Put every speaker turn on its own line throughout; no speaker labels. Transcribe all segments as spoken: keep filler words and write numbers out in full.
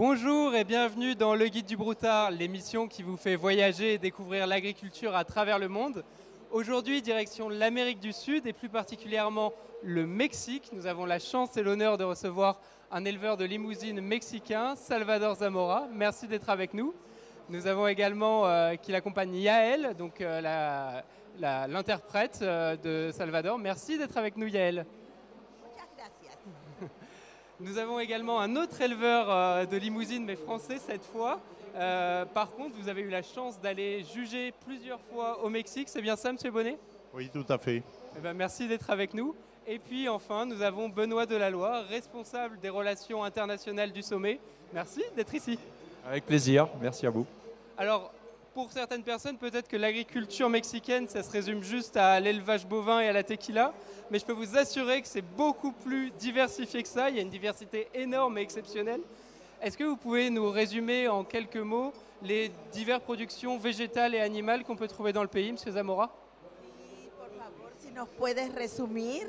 Bonjour et bienvenue dans Le Guide du Broutard, l'émission qui vous fait voyager et découvrir l'agriculture à travers le monde. Aujourd'hui, direction l'Amérique du Sud et plus particulièrement le Mexique. Nous avons la chance et l'honneur de recevoir un éleveur de limousines mexicain, Salvador Zamora. Merci d'être avec nous. Nous avons également euh, qui l'accompagne Yael, donc euh, la, la, l'interprète euh, de Salvador. Merci d'être avec nous, Yael. Nous avons également un autre éleveur euh, de limousines, mais français cette fois. Euh, par contre, vous avez eu la chance d'aller juger plusieurs fois au Mexique. C'est bien ça, Monsieur Bonnet?
Oui, tout à fait.
Eh bien, merci d'être avec nous. Et puis enfin, nous avons Benoît Delalloy, responsable des relations internationales du sommet. Merci d'être ici.
Avec plaisir, merci à vous.
Alors, pour certaines personnes, peut-être que l'agriculture mexicaine, ça se résume juste à l'élevage bovin et à la tequila. Mais je peux vous assurer que c'est beaucoup plus diversifié que ça. Il y a une diversité énorme et exceptionnelle. Est-ce que vous pouvez nous résumer en quelques mots les diverses productions végétales et animales qu'on peut trouver dans le pays, Monsieur Zamora?
Sí, por favor, si nos puedes resumir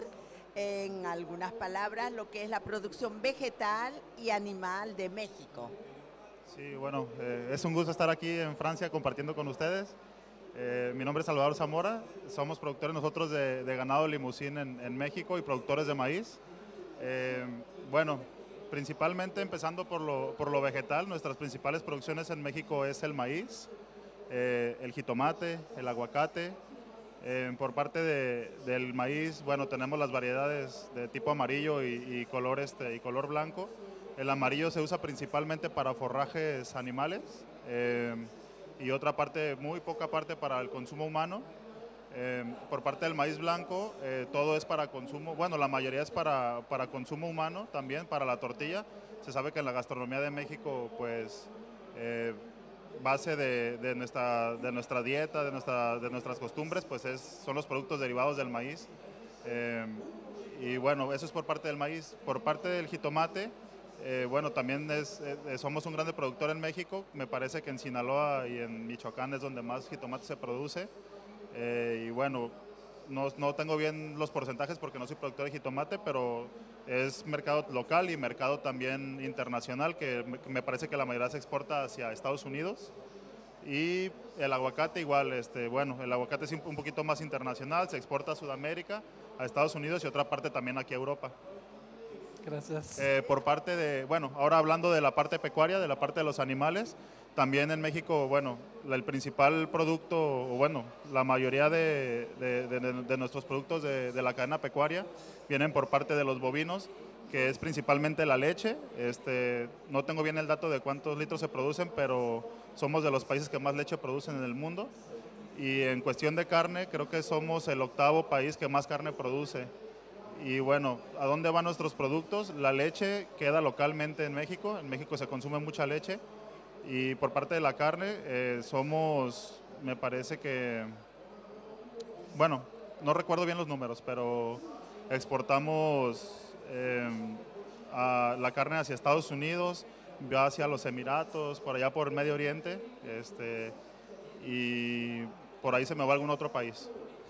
en algunas palabras lo que es la producción vegetal y animal de México.
Sí, bueno, eh, es un gusto estar aquí en Francia compartiendo con ustedes. Eh, mi nombre es Salvador Zamora, somos productores nosotros de, de ganado limusín en, en México y productores de maíz. Eh, bueno, principalmente empezando por lo, por lo vegetal, nuestras principales producciones en México es el maíz, eh, el jitomate, el aguacate. Eh, por parte de, del maíz, bueno, tenemos las variedades de tipo amarillo y, y, color, este, y color blanco. El amarillo se usa principalmente para forrajes animales eh, y otra parte, muy poca parte para el consumo humano. Eh, por parte del maíz blanco, eh, todo es para consumo, bueno, la mayoría es para, para consumo humano también, para la tortilla. Se sabe que en la gastronomía de México, pues, eh, base de, de, nuestra, de nuestra dieta, de, nuestra, de nuestras costumbres, pues es, son los productos derivados del maíz. Eh, y bueno, eso es por parte del maíz. Por parte del jitomate, Eh, bueno, también es, eh, somos un grande productor en México. Me parece que en Sinaloa y en Michoacán es donde más jitomate se produce. Eh, y bueno, no, no tengo bien los porcentajes porque no soy productor de jitomate, pero es mercado local y mercado también internacional, que me, me parece que la mayoría se exporta hacia Estados Unidos. Y el aguacate igual, este, bueno, el aguacate es un poquito más internacional, se exporta a Sudamérica, a Estados Unidos y otra parte también aquí a Europa.
Gracias.
Eh, por parte de, bueno, ahora hablando de la parte pecuaria, de la parte de los animales, también en México, bueno, el principal producto, o bueno, la mayoría de, de, de, de nuestros productos de, de la cadena pecuaria vienen por parte de los bovinos, que es principalmente la leche. Este, no tengo bien el dato de cuántos litros se producen, pero somos de los países que más leche producen en el mundo. Y en cuestión de carne, creo que somos el octavo país que más carne produce. Y bueno, ¿a dónde van nuestros productos? La leche queda localmente en México. En México se consume mucha leche. Y por parte de la carne, eh, somos, me parece que, bueno, no recuerdo bien los números, pero exportamos eh, a la carne hacia Estados Unidos, va hacia los Emiratos, por allá por el Medio Oriente, este, y por ahí se me va algún otro país.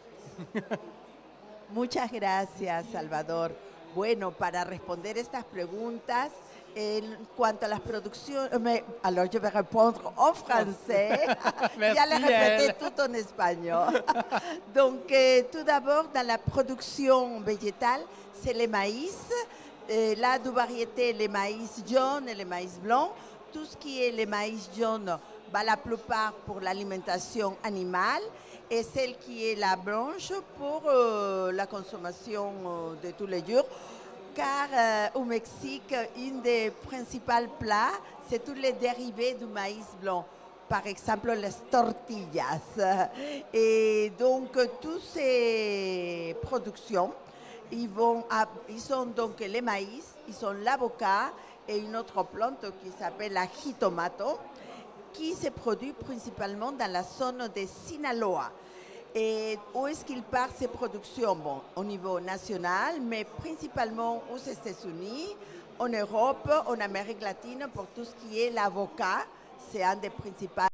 Muchas gracias, Salvador. Bueno, para responder estas preguntas, en cuanto a las producciones, mais, alors je vais répondre en français. Ya les répété tout en espagnol. Donc, euh, tout d'abord, dans la production végétale, c'est le maïs. Euh, là, deux variétés, le maïs jaune et le maïs blanc. Tout ce qui est le maïs jaune va la plupart pour l'alimentation animale et celle qui est la blanche pour euh, la consommation euh, de tous les jours. Car euh, au Mexique, une des principales plats, c'est tous les dérivés du maïs blanc. Par exemple, les tortillas. Et donc, toutes ces productions, ils, vont à, ils sont donc les maïs, ils sont l'avocat et une autre plante qui s'appelle la jitomato, qui se produit principalement dans la zone de Sinaloa. Et où est-ce qu'il part ces productions? Bon, au niveau national, mais principalement aux États-Unis, en Europe, en Amérique latine, pour tout ce qui est l'avocat. C'est un des principaux.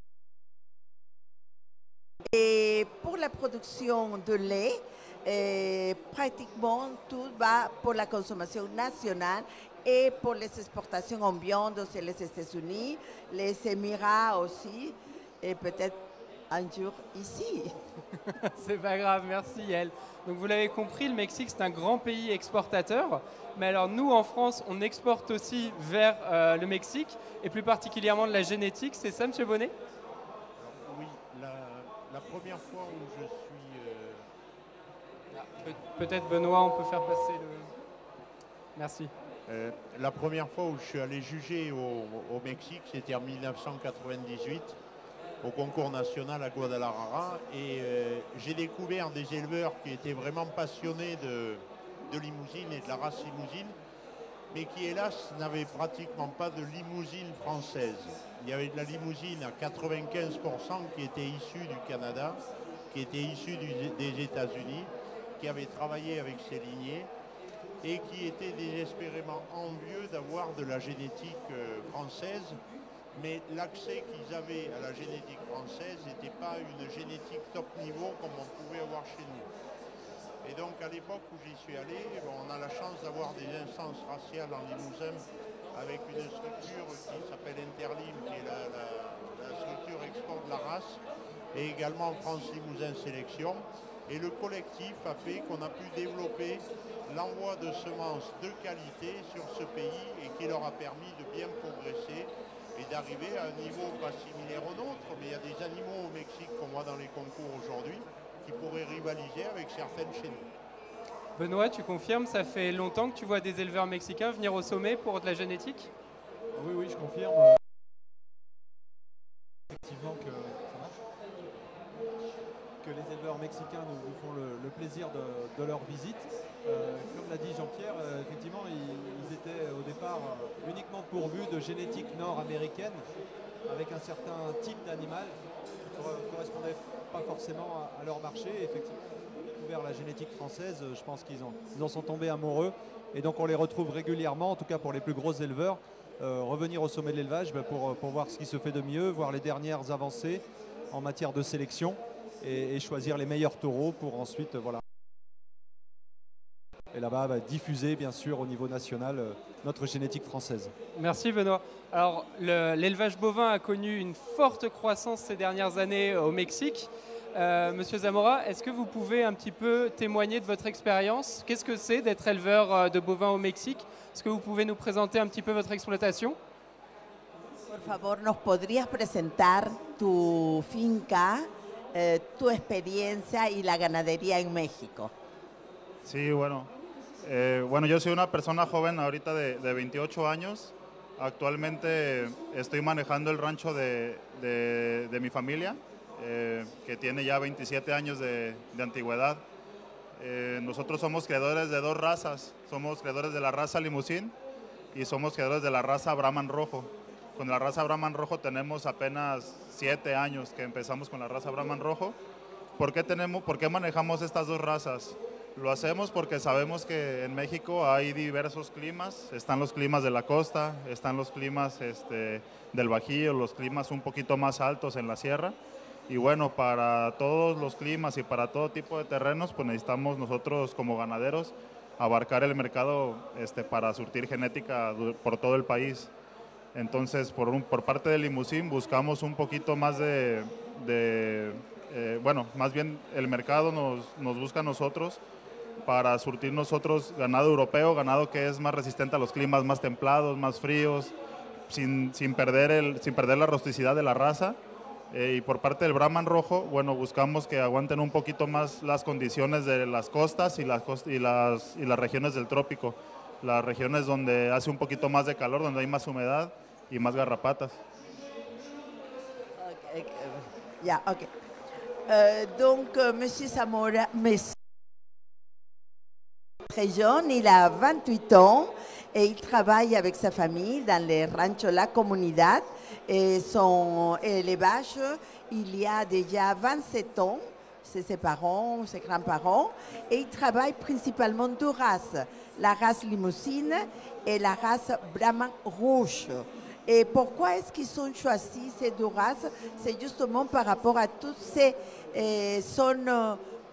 Et pour la production de lait, eh, pratiquement tout va pour la consommation nationale et pour les exportations en viande, c'est les États-Unis, les Émirats aussi, et peut-être un jour ici.
C'est pas grave, merci Yael. Donc vous l'avez compris, le Mexique c'est un grand pays exportateur, mais alors nous en France on exporte aussi vers euh, le Mexique et plus particulièrement de la génétique, c'est ça Monsieur Bonnet?
Oui, la, la première fois où je suis... Euh...
Ah, Pe Peut-être Benoît, on peut faire passer le... Merci.
Euh, la première fois où je suis allé juger au, au Mexique, c'était en mille neuf cent quatre-vingt-dix-huit. Au concours national à Guadalajara et euh, j'ai découvert des éleveurs qui étaient vraiment passionnés de, de limousine et de la race limousine, mais qui hélas n'avaient pratiquement pas de limousine française. Il y avait de la limousine à quatre-vingt-quinze pour cent qui était issue du Canada, qui était issue du, des États-Unis, qui avait travaillé avec ces lignées et qui étaient désespérément envieux d'avoir de la génétique euh, française. Mais l'accès qu'ils avaient à la génétique française n'était pas une génétique top niveau comme on pouvait avoir chez nous. Et donc à l'époque où j'y suis allé, bon, on a la chance d'avoir des instances raciales en Limousin avec une structure qui s'appelle Interlim, qui est la, la, la structure export de la race, et également France Limousin Sélection. Et le collectif a fait qu'on a pu développer l'envoi de semences de qualité sur ce pays et qui leur a permis de bien progresser et d'arriver à un niveau pas similaire au nôtre, mais il y a des animaux au Mexique qu'on voit dans les concours aujourd'hui qui pourraient rivaliser avec certaines chez nous.
Benoît, tu confirmes, ça fait longtemps que tu vois des éleveurs mexicains venir au sommet pour de la génétique?
Oui, oui, je confirme. Effectivement que ça marche. Que les éleveurs mexicains nous, nous font le, le plaisir de, de leur visite. Euh, comme l'a dit Jean-Pierre, euh, effectivement, ils, ils étaient au départ euh, uniquement pourvus de génétique nord-américaine, avec un certain type d'animal qui ne correspondait pas forcément à, à leur marché. Et effectivement, ils ont découvert la génétique française, je pense qu'ils en, ils en sont tombés amoureux. Et donc on les retrouve régulièrement, en tout cas pour les plus gros éleveurs, euh, revenir au sommet de l'élevage ben pour, pour voir ce qui se fait de mieux, voir les dernières avancées en matière de sélection et, et choisir les meilleurs taureaux pour ensuite... voilà. Et là-bas, va diffuser, bien sûr, au niveau national, euh, notre génétique française.
Merci Benoît. Alors, l'élevage bovin a connu une forte croissance ces dernières années au Mexique. Euh, Monsieur Zamora, est-ce que vous pouvez un petit peu témoigner de votre expérience? Qu'est-ce que c'est d'être éleveur de bovins au Mexique? Est-ce que vous pouvez nous présenter un petit peu votre exploitation?
Por favor, ¿nos podrías presentar tu finca, eh, tu experiencia y la ganadería en México?
Sí, bueno. Eh, bueno, yo soy una persona joven ahorita de, de veintiocho años. Actualmente estoy manejando el rancho de, de, de mi familia, eh, que tiene ya veintisiete años de, de antigüedad. Eh, nosotros somos creadores de dos razas. Somos creadores de la raza Limousin y somos creadores de la raza Brahman Rojo. Con la raza Brahman Rojo tenemos apenas siete años que empezamos con la raza Brahman Rojo. ¿Por qué, tenemos, ¿Por qué manejamos estas dos razas? Lo hacemos porque sabemos que en México hay diversos climas. Están los climas de la costa, están los climas este, del Bajío, los climas un poquito más altos en la sierra. Y bueno, para todos los climas y para todo tipo de terrenos, pues necesitamos nosotros como ganaderos abarcar el mercado este, para surtir genética por todo el país. Entonces, por, un, por parte de Limousin buscamos un poquito más de, de eh, bueno, más bien el mercado nos, nos busca a nosotros para surtir nosotros ganado europeo, ganado que es más resistente a los climas más templados, más fríos, sin, sin, perder, el, sin perder la rusticidad de la raza. Eh, y por parte del Brahman Rojo, bueno, buscamos que aguanten un poquito más las condiciones de las costas y las, cost y las, y las regiones del trópico, las regiones donde hace un poquito más de calor, donde hay más humedad y más garrapatas.
Okay, okay. Yeah, okay. Euh, donc, euh, Monsieur Zamora, Monsieur très jeune, il a vingt-huit ans et il travaille avec sa famille dans les ranchos La Comunidad. Et son élevage, il y a déjà vingt-sept ans, c'est ses parents, ses grands-parents, et il travaille principalement deux races, la race Limousin et la race Brahman Rouge. Et pourquoi est-ce qu'ils ont choisi ces deux races? C'est justement par rapport à toutes ces euh, zones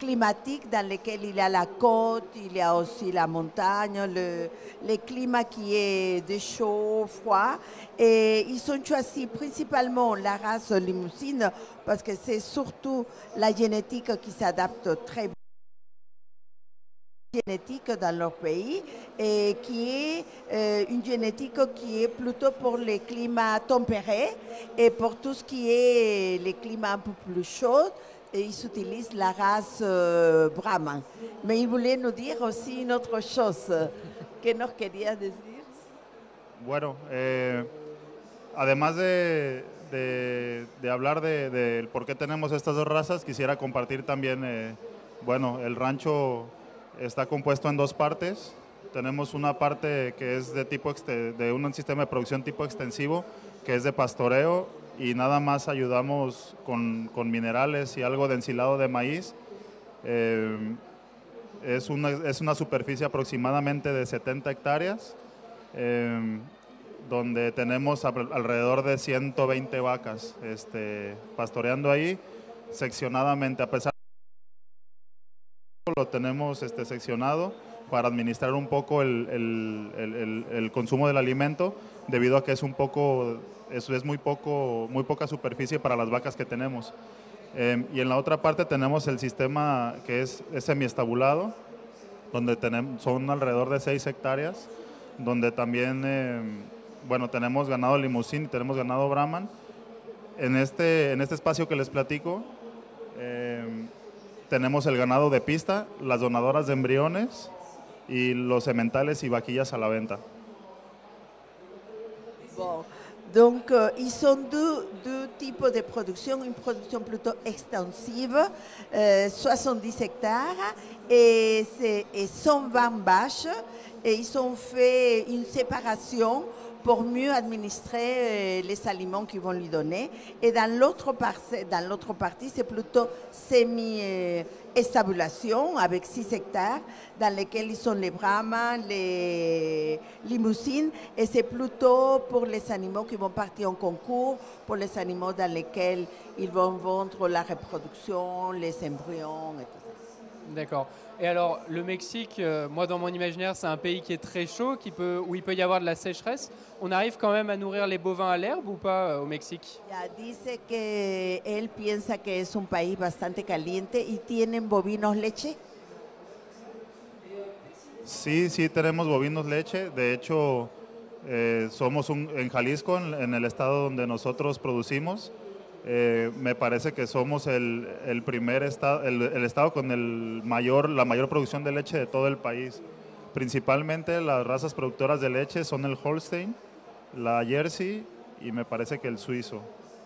climatiques dans lesquels il y a la côte, il y a aussi la montagne, le, le climat qui est de chaud, froid. Et ils ont choisi principalement la race limousine parce que c'est surtout la génétique qui s'adapte très bien génétique dans leur pays et qui est euh, une génétique qui est plutôt pour les climats tempérés et pour tout ce qui est les climats un peu plus chauds. Et ils utilisent la race euh, Brahman. Mais ils voulaient nous dire aussi une autre chose. ¿Qué nos quería decir?
Bueno, eh, además de, de, de hablar de, de por qué tenemos estas dos razas, quisiera compartir también, eh, bueno, el rancho está compuesto en dos partes. Tenemos una parte que es de, tipo de un sistema de producción tipo extensivo, que es de pastoreo, y nada más ayudamos con, con minerales y algo de ensilado de maíz. Eh, es, una, es una superficie aproximadamente de setenta hectáreas, eh, donde tenemos alrededor de ciento veinte vacas este, pastoreando ahí seccionadamente. A pesar de lo tenemos este, seccionado para administrar un poco el, el, el, el, el consumo del alimento, debido a que es un poco, eso es muy, poco, muy poca superficie para las vacas que tenemos. Eh, y en la otra parte tenemos el sistema que es, es semiestabulado, donde tenemos, son alrededor de seis hectáreas, donde también eh, bueno, tenemos ganado limusín y tenemos ganado Brahman. En este, en este espacio que les platico, eh, tenemos el ganado de pista, las donadoras de embriones y los sementales y vaquillas a la venta.
Bon. Donc, euh, ils sont deux, deux types de production, une production plutôt extensive, euh, soixante-dix hectares et, et cent vingt vaches, et ils ont fait une séparation pour mieux administrer euh, les aliments qu'ils vont lui donner. Et dans l'autre partie, dans l'autre partie, c'est plutôt semi-estabulation avec six hectares dans lesquels ils sont les brahmas, les limousines, et c'est plutôt pour les animaux qui vont partir en concours, pour les animaux dans lesquels ils vont vendre la reproduction, les embryons et tout ça.
D'accord. Et alors, le Mexique, euh, moi dans mon imaginaire, c'est un pays qui est très chaud, qui peut, où il peut y avoir de la sécheresse. On arrive quand même à nourrir les bovins à l'herbe ou pas euh, au Mexique?
Ya dice que él piensa que es un país bastante caliente y tienen bovinos leche.
Sí, sí tenemos bovinos leche. De hecho, eh, somos un, en Jalisco, en, en el estado donde nosotros producimos. Eh, me parece que somos el, el primer estado, el, el estado con el mayor, la mayor producción de leche de todo el país. Principalmente las razas productoras de leche son el Holstein, la Jersey y me parece que el suizo.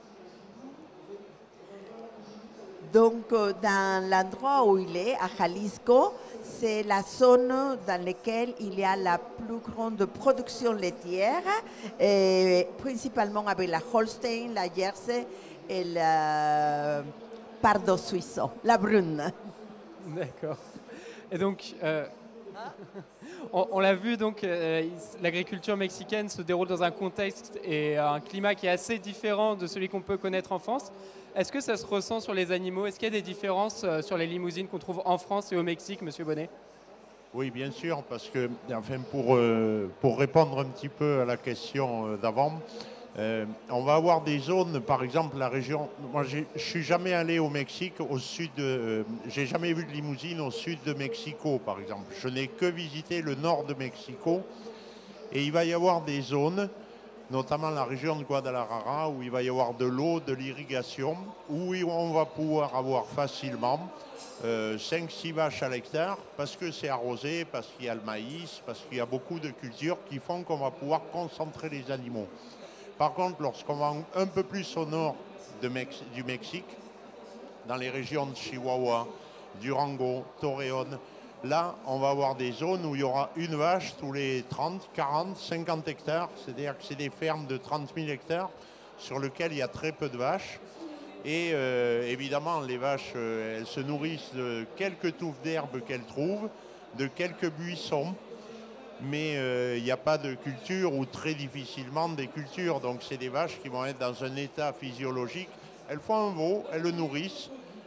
Donc, dans l'endroit où il est, à Jalisco, c'est la zone dans laquelle il y a la plus grande production laitière, et principalement avec la Holstein, la Jersey et la Pardo Suizo, la brune.
D'accord. Et donc, euh, on, on l'a vu, donc euh, l'agriculture mexicaine se déroule dans un contexte et un climat qui est assez différent de celui qu'on peut connaître en France. Est-ce que ça se ressent sur les animaux? Est-ce qu'il y a des différences euh, sur les limousines qu'on trouve en France et au Mexique, Monsieur Bonnet?
Oui, bien sûr, parce que, enfin, pour, euh, pour répondre un petit peu à la question euh, d'avant, euh, on va avoir des zones, par exemple, la région. Moi, je ne suis jamais allé au Mexique, au sud. Euh, j'ai jamais vu de limousine au sud de Mexico, par exemple. Je n'ai que visité le nord de Mexico, et il va y avoir des zones, notamment la région de Guadalajara, où il va y avoir de l'eau, de l'irrigation, où on va pouvoir avoir facilement euh, cinq six vaches à l'hectare, parce que c'est arrosé, parce qu'il y a le maïs, parce qu'il y a beaucoup de cultures qui font qu'on va pouvoir concentrer les animaux. Par contre, lorsqu'on va un peu plus au nord de Mex du Mexique, dans les régions de Chihuahua, Durango, Torreón, là, on va avoir des zones où il y aura une vache tous les trente, quarante, cinquante hectares. C'est-à-dire que c'est des fermes de trente mille hectares sur lesquelles il y a très peu de vaches. Et euh, évidemment, les vaches, euh, elles se nourrissent de quelques touffes d'herbe qu'elles trouvent, de quelques buissons. Mais euh, il n'y a pas de culture ou très difficilement des cultures. Donc c'est des vaches qui vont être dans un état physiologique. Elles font un veau, elles le nourrissent.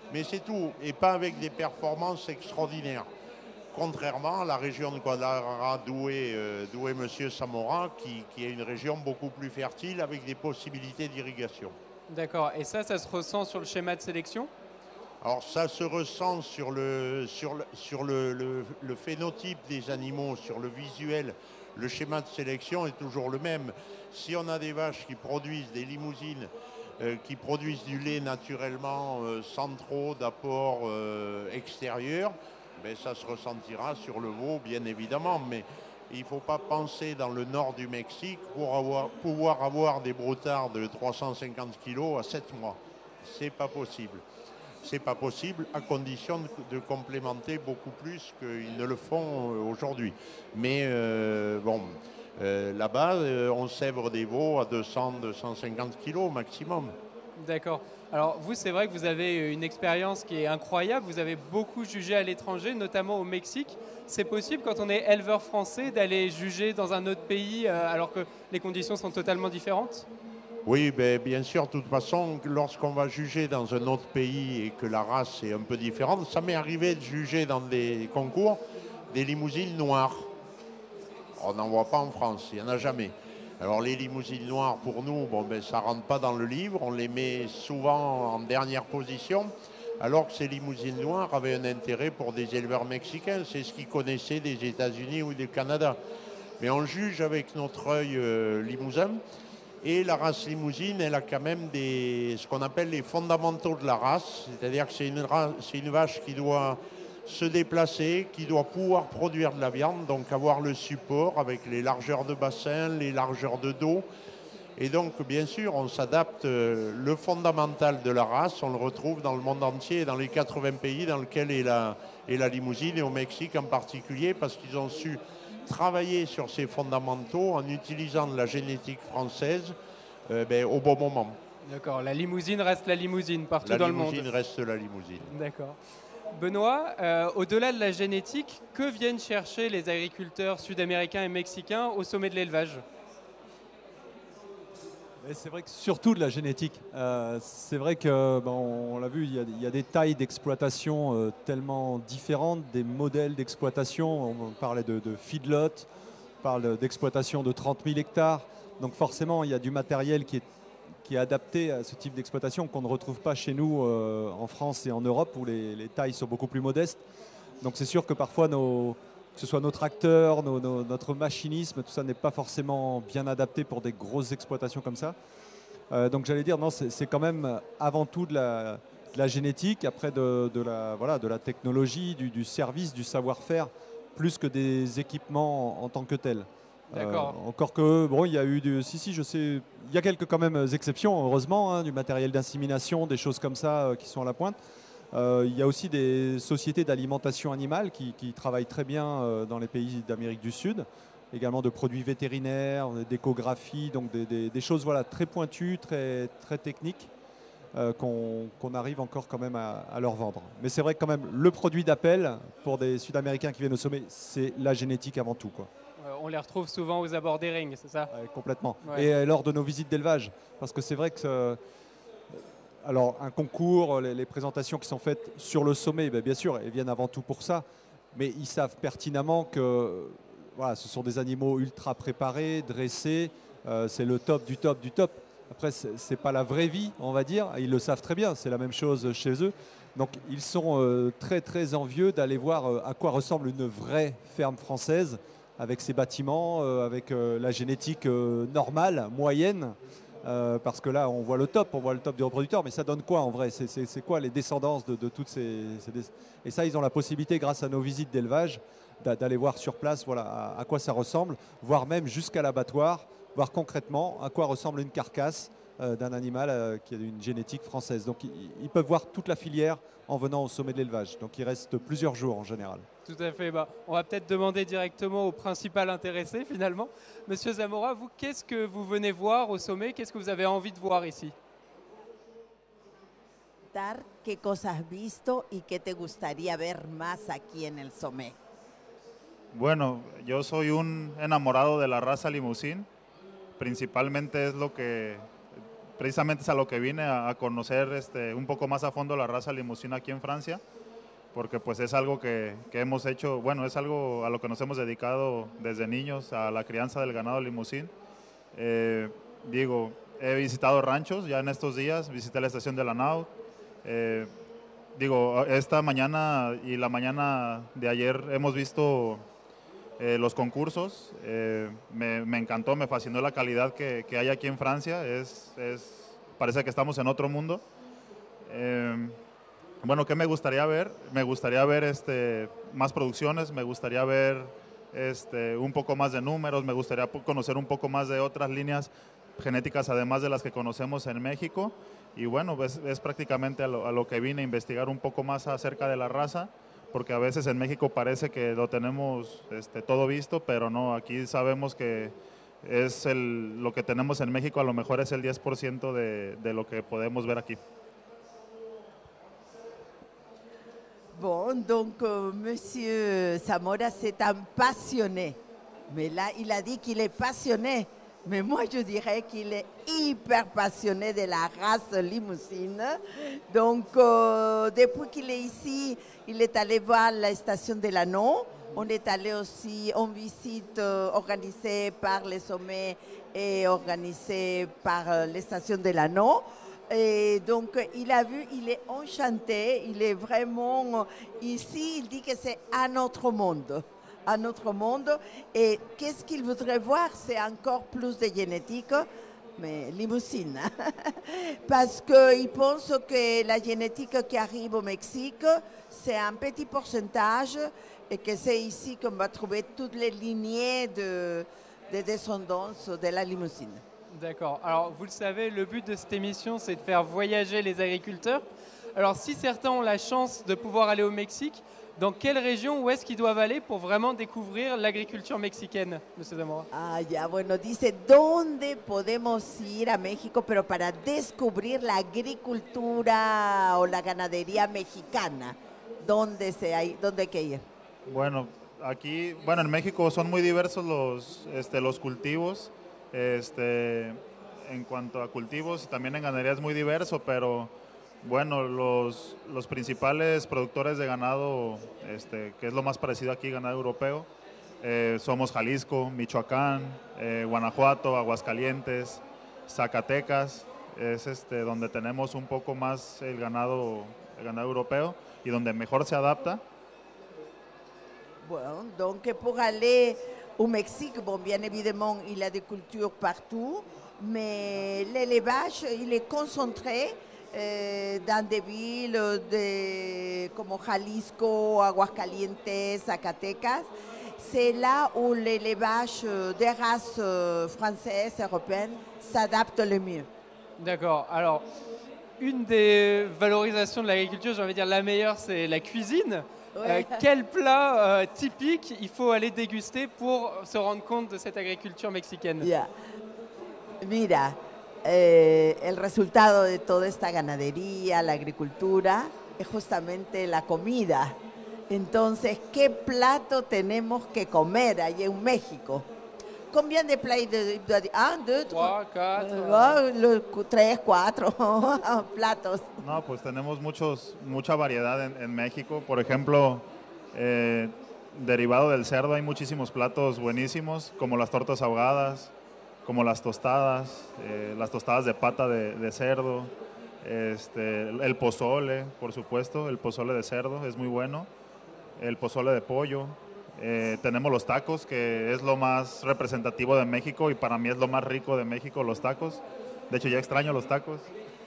Mais c'est tout, et pas avec des performances extraordinaires. Contrairement à la région de Guadalajara, d'où est, euh, d'où est M. Zamora, qui, qui est une région beaucoup plus fertile avec des possibilités d'irrigation.
D'accord, et ça, ça se ressent sur le schéma de sélection?
Alors ça se ressent sur, le, sur, le, sur le, le, le phénotype des animaux, sur le visuel. Le schéma de sélection est toujours le même. Si on a des vaches qui produisent des limousines, euh, qui produisent du lait naturellement euh, sans trop d'apport euh, extérieur, ben, ça se ressentira sur le veau, bien évidemment. Mais il ne faut pas penser dans le nord du Mexique pour avoir, pouvoir avoir des broutards de trois cent cinquante kilos à sept mois. Ce n'est pas possible. C'est pas possible à condition de, de complémenter beaucoup plus qu'ils ne le font aujourd'hui. Mais euh, bon, euh, là-bas, euh, on sèvre des veaux à deux cents à deux cent cinquante kilos maximum.
D'accord. Alors vous, c'est vrai que vous avez une expérience qui est incroyable. Vous avez beaucoup jugé à l'étranger, notamment au Mexique. C'est possible quand on est éleveur français d'aller juger dans un autre pays euh, alors que les conditions sont totalement différentes?
Oui, ben, bien sûr, de toute façon, lorsqu'on va juger dans un autre pays et que la race est un peu différente, ça m'est arrivé de juger dans des concours des limousines noires. On n'en voit pas en France, il n'y en a jamais. Alors les limousines noires, pour nous, bon, ben, ça ne rentre pas dans le livre, on les met souvent en dernière position, alors que ces limousines noires avaient un intérêt pour des éleveurs mexicains, c'est ce qu'ils connaissaient des États-Unis ou du Canada. Mais on juge avec notre œil euh, limousin. Et la race limousine, elle a quand même des, ce qu'on appelle les fondamentaux de la race. C'est-à-dire que c'est une, c'est une vache qui doit se déplacer, qui doit pouvoir produire de la viande, donc avoir le support avec les largeurs de bassin, les largeurs de dos. Et donc, bien sûr, on s'adapte. Le fondamental de la race, on le retrouve dans le monde entier, dans les quatre-vingts pays dans lesquels est la, est la limousine, et au Mexique en particulier, parce qu'ils ont su travailler sur ces fondamentaux en utilisant de la génétique française euh, ben, au bon moment.
D'accord, la limousine reste la limousine partout
la
dans le monde.
La limousine reste la limousine.
D'accord. Benoît, euh, au-delà de la génétique, que viennent chercher les agriculteurs sud-américains et mexicains au sommet de l'élevage?
C'est vrai que surtout de la génétique. Euh, c'est vrai que, bon, on l'a vu, il y, a, il y a des tailles d'exploitation euh, tellement différentes, des modèles d'exploitation. On parlait de, de feedlot, on parle d'exploitation de trente mille hectares. Donc forcément, il y a du matériel qui est, qui est adapté à ce type d'exploitation qu'on ne retrouve pas chez nous euh, en France et en Europe, où les, les tailles sont beaucoup plus modestes. Donc c'est sûr que parfois nos... que ce soit nos tracteurs, nos, nos, notre machinisme, tout ça n'est pas forcément bien adapté pour des grosses exploitations comme ça. Euh, donc j'allais dire, non, c'est quand même avant tout de la, de la génétique, après de, de, la, voilà, de la technologie, du, du service, du savoir-faire, plus que des équipements en, en tant que tels.
D'accord.
Euh, encore que, bon, il y a eu du... Si, si, je sais, il y a quelques quand même exceptions, heureusement, hein, du matériel d'insémination, des choses comme ça euh, qui sont à la pointe. Euh, il y a aussi des sociétés d'alimentation animale qui, qui travaillent très bien euh, dans les pays d'Amérique du Sud, également de produits vétérinaires, d'échographie, donc des, des, des choses voilà, très pointues, très, très techniques, euh, qu'on qu'on arrive encore quand même à, à leur vendre. Mais c'est vrai que quand même, le produit d'appel pour des Sud-Américains qui viennent au sommet, c'est la génétique avant tout, quoi.
Euh, on les retrouve souvent aux abords des rings, c'est ça?
Ouais, complètement.
Ouais.
Et euh, lors de nos visites d'élevage, parce que c'est vrai que... Euh, Alors, un concours, les, les présentations qui sont faites sur le sommet, bien, bien sûr, elles viennent avant tout pour ça, mais ils savent pertinemment que voilà, ce sont des animaux ultra préparés, dressés, euh, c'est le top du top du top. Après, ce n'est pas la vraie vie, on va dire, ils le savent très bien, c'est la même chose chez eux. Donc, ils sont euh, très, très envieux d'aller voir euh, à quoi ressemble une vraie ferme française, avec ses bâtiments, euh, avec euh, la génétique euh, normale, moyenne. Euh, parce que là, on voit le top, on voit le top du reproducteur, mais ça donne quoi en vrai? C'est quoi les descendances de, de toutes ces, ces... Et ça, ils ont la possibilité, grâce à nos visites d'élevage, d'aller voir sur place voilà, à, à quoi ça ressemble, voire même jusqu'à l'abattoir, voir concrètement à quoi ressemble une carcasse euh, d'un animal euh, qui a une génétique française. Donc, ils, ils peuvent voir toute la filière en venant au sommet de l'élevage. Donc, il reste plusieurs jours en général.
Tout à fait. Bah, on va peut-être demander directement au principal intéressé finalement. Monsieur Zamora, vous, qu'est-ce que vous venez voir au sommet? Qu'est-ce que vous avez envie de voir ici?
¿Qué cosas has visto y qué te gustaría ver más aquí en el sommet?
Bueno, yo soy un enamorado de la raza limusín. Principalmente es lo que precisamente es a lo que vine, a, a conocer este, un poco más a fondo la raza limusina aquí en Francia, porque pues es algo que, que hemos hecho, bueno, es algo a lo que nos hemos dedicado desde niños, a la crianza del ganado limusín. Eh, digo, he visitado ranchos ya en estos días, visité la estación de la Nau. Eh, digo, esta mañana y la mañana de ayer hemos visto eh, los concursos. Eh, me, me encantó, me fascinó la calidad que, que hay aquí en Francia. Es, es, parece que estamos en otro mundo. Eh, bueno, ¿qué me gustaría ver? Me gustaría ver este, más producciones, me gustaría ver este, un poco más de números, me gustaría conocer un poco más de otras líneas genéticas además de las que conocemos en México. Y bueno, es, es prácticamente a lo, a lo que vine, a investigar un poco más acerca de la raza, porque a veces en México parece que lo tenemos este, todo visto, pero no, aquí sabemos que es el, lo que tenemos en México a lo mejor es el diez por ciento de, de lo que podemos ver aquí.
Bon, donc euh, Monsieur Zamora, c'est un passionné. Mais là, il a dit qu'il est passionné. Mais moi, je dirais qu'il est hyper passionné de la race limousine. Donc, euh, depuis qu'il est ici, il est allé voir la station de l'Anneau. On est allé aussi en visite euh, organisée par les sommets et organisée par euh, les stations de l'Anneau. Et donc, il a vu, il est enchanté, il est vraiment ici, il dit que c'est un autre monde. Un autre monde. Et qu'est-ce qu'il voudrait voir? C'est encore plus de génétique, mais limousine. Parce qu'il pense que la génétique qui arrive au Mexique, c'est un petit pourcentage et que c'est ici qu'on va trouver toutes les lignées de, de descendance de la limousine.
D'accord. Alors, vous le savez, le but de cette émission, c'est de faire voyager les agriculteurs. Alors, si certains ont la chance de pouvoir aller au Mexique, dans quelle région, où est-ce qu'ils doivent aller pour vraiment découvrir l'agriculture mexicaine, Monsieur Zamora?
Ah, ya, bueno, dice, ¿dónde podemos ir a México, pero para descubrir la agricultura o la ganadería mexicana? ¿Dónde, se hay, dónde hay que ir?
Bueno, aquí, bueno, en México son muy diversos los, este, los cultivos. Este, en cuanto a cultivos, también en ganadería es muy diverso, pero bueno, los, los principales productores de ganado, este, que es lo más parecido aquí, ganado europeo, eh, somos Jalisco, Michoacán, eh, Guanajuato, Aguascalientes, Zacatecas, es este, donde tenemos un poco más el ganado, el ganado europeo y donde mejor se adapta.
Bon, donc pour aller au Mexique, bon, bien évidemment, il y a des cultures partout, mais l'élevage, il est concentré euh, dans des villes de, comme Jalisco, Aguascalientes, Zacatecas. C'est là où l'élevage des races françaises, européennes, s'adapte le mieux.
D'accord. Alors, une des valorisations de l'agriculture, j'ai envie de dire la meilleure, c'est la cuisine. Euh, quel plat euh, typique il faut aller déguster pour se rendre compte de cette agriculture mexicaine?
Yeah. Mira, eh, el resultado de toda esta ganadería, la agricultura, es justamente la comida. Entonces, ¿qué plato tenemos que comer allá en México? Combien de plats de, de, de un, deux,
trois, quatre,
euh, le, tres, cuatro platos?
No, pues tenemos muchos, mucha variedad en, en México. Por ejemplo, eh, derivado del cerdo hay muchísimos platos buenísimos, como las tortas ahogadas, como las tostadas, eh, las tostadas de pata de, de cerdo, este, el pozole, por supuesto, el pozole de cerdo es muy bueno, el pozole de pollo. Eh, tenemos los tacos, que es lo más representativo de México y para mí es lo más rico de México, los tacos. De hecho, ya extraño los tacos.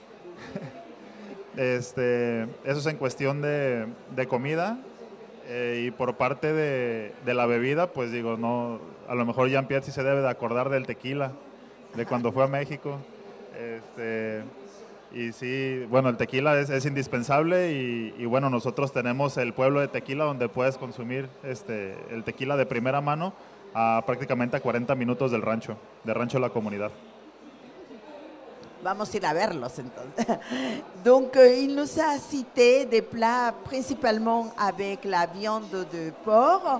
este, eso es en cuestión de, de comida. Eh, y por parte de, de la bebida, pues digo, no, a lo mejor Jean-Pierre sí se debe de acordar del tequila, de cuando fue a México. Este, y sí, bueno, el tequila es, es indispensable y, y bueno, nosotros tenemos el pueblo de tequila donde puedes consumir este, el tequila de primera mano a prácticamente a cuarenta minutos del rancho, del rancho de la comunidad.
Vamos a ir a verlos entonces. Donc, euh, il nous a cité des plats principalement avec la viande de porc,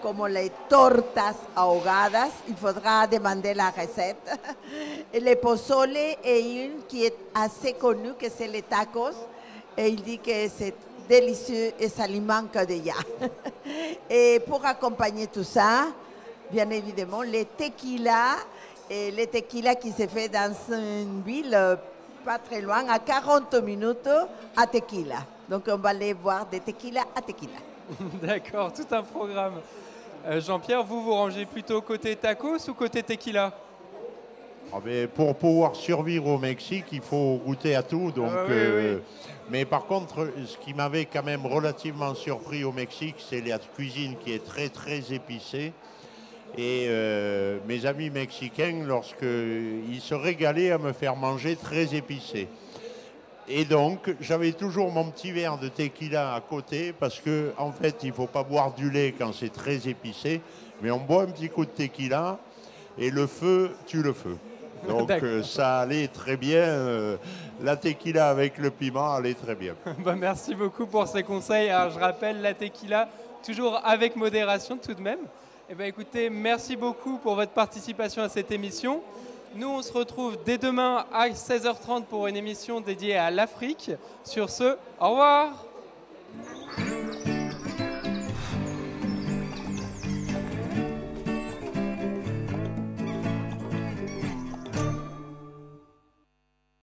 como les tortas ahogadas. Il faudra demander la recette. Et le pozole est une qui est assez connue, que c'est les tacos. Et il dit que c'est délicieux et ça lui manque déjà. Et pour accompagner tout ça, bien évidemment, les tequila, et les tequila qui se fait dans une ville pas très loin, à quarante minutes à Tequila. Donc on va aller voir des tequila à Tequila.
D'accord, tout un programme. Euh, Jean-Pierre, vous vous rangez plutôt côté tacos ou côté tequila?
Ah ben, pour pouvoir survivre au Mexique, il faut goûter à tout. Donc,
ah, oui,
euh,
oui.
Mais par contre, ce qui m'avait quand même relativement surpris au Mexique, c'est la cuisine qui est très très épicée. Et euh, mes amis mexicains, lorsqu'ils se régalaient à me faire manger très épicé. Et donc, j'avais toujours mon petit verre de tequila à côté parce que, en fait, il ne faut pas boire du lait quand c'est très épicé, mais on boit un petit coup de tequila et le feu tue le feu. Donc, euh, ça allait très bien. Euh, la tequila avec le piment allait très bien.
Bah, merci beaucoup pour ces conseils. Alors, je rappelle, la tequila, toujours avec modération tout de même. Eh bien, écoutez, merci beaucoup pour votre participation à cette émission. Nous, on se retrouve dès demain à seize heures trente pour une émission dédiée à l'Afrique. Sur ce, au revoir.